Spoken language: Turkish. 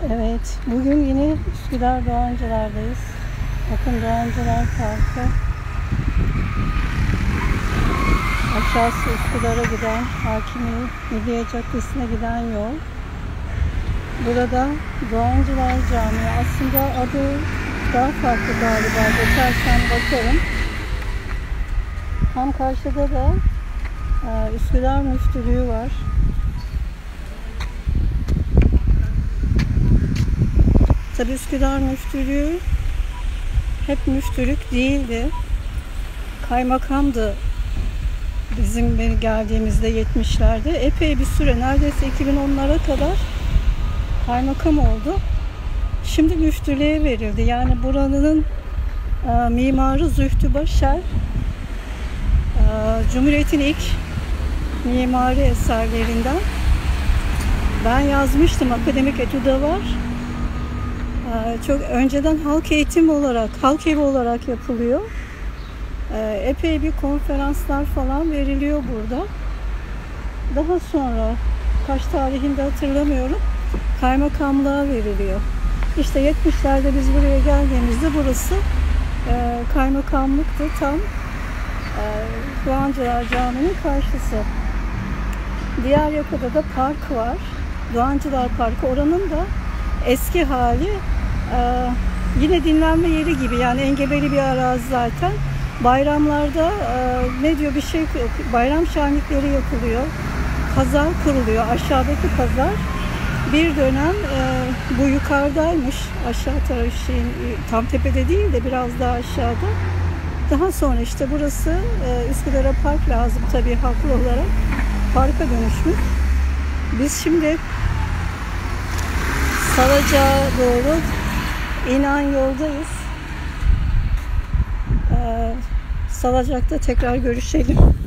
Evet, bugün yine Üsküdar Doğancılar'dayız. Bakın Doğancılar Parkı. Aşağısı Üsküdar'a giden, Hakimiye Milliye Caddesi'ne giden yol. Burada Doğancılar Camii. Aslında adı daha farklı galiba. Geçersen bakarım. Tam karşıda da Üsküdar Müftülüğü var. Tabii Üsküdar Müftülüğü hep müftülük değildi. Kaymakamdı bizim geldiğimizde 70'lerde. Epey bir süre, neredeyse 2010'lara kadar kaymakam oldu. Şimdi müftülüğe verildi. Yani buranın mimarı Zühtü Başar. Cumhuriyet'in ilk mimari eserlerinden. Ben yazmıştım, akademik etüde var. Çok önceden halk evi olarak yapılıyor. Epey bir konferanslar falan veriliyor burada. Daha sonra kaç tarihinde hatırlamıyorum, kaymakamlığa veriliyor. İşte 70'lerde biz buraya geldiğimizde burası kaymakamlıktı, tam Doğancılar Camii'nin karşısı. Diğer yakada da park var. Doğancılar Parkı. Oranın da eski hali yine dinlenme yeri gibi, yani engebeli bir arazi zaten. Bayramlarda bayram şenlikleri yapılıyor. Pazar kuruluyor. Aşağıdaki pazar bir dönem bu yukarıdaymış. Aşağı tarafı tam tepede değil de biraz daha aşağıda. Daha sonra işte burası Üsküdar'a park lazım tabii, haklı olarak parka dönüşmüş. Biz şimdi Salacak'a doğru inen yoldayız. Salacak'ta tekrar görüşelim.